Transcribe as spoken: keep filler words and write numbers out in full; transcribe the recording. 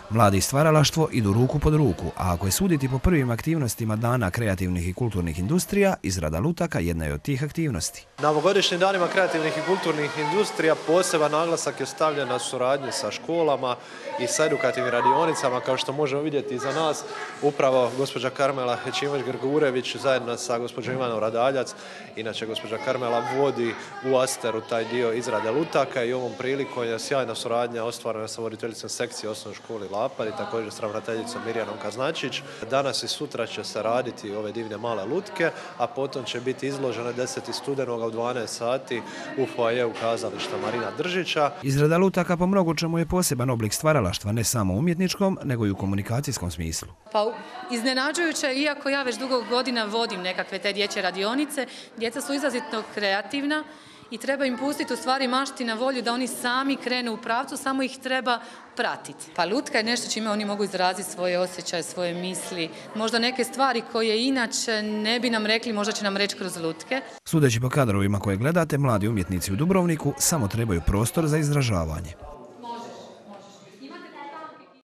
Mladi i stvaralaštvo idu ruku pod ruku, a ako je suditi po prvim aktivnostima Dana kreativnih i kulturnih industrija, izrada lutaka jedna je od tih aktivnosti. Na ovogodišnjim danima kreativnih i kulturnih industrija poseban naglasak je stavljen na suradnju sa školama i sa edukativnim radionicama, kao što možemo vidjeti iza nas. Upravo gospođa Karmela Hećimović-Grgurević zajedno sa gospođom Ivanom Radaljac, inače gospođa Karmela vodi u Asteru taj dio izrade lutaka i ovom prilikom je sjajna suradnja ostvarena sa voditeljicom sekcije osnovne škole Lapad i također s ravnateljicom Mirjanom Kaznačić. Danas i sutra će se raditi ove divne male lutke, a potom će biti izložene desetog studenoga u dvanaest sati u foajeu kazališta Marina Držića. Izrada lutaka po mnogo čemu je poseban oblik stvaralaštva, ne samo u umjetničkom, nego i u komunikacijskom smislu. Pa iznenađujuće, iako ja već dugo godina vodim nekakve te dječje radionice, djeca su izrazito kreativna i treba im pustiti u stvari mašti na volju da oni sami krenu u pravcu, samo ih treba pratiti. Pa lutka je nešto čime oni mogu izraziti svoje osjećaje, svoje misli, možda neke stvari koje inače ne bi nam rekli, možda će nam reći kroz lutke. Sudeći po kadrovima koje gledate, mladi umjetnici u Dubrovniku samo trebaju prostor za izražavanje.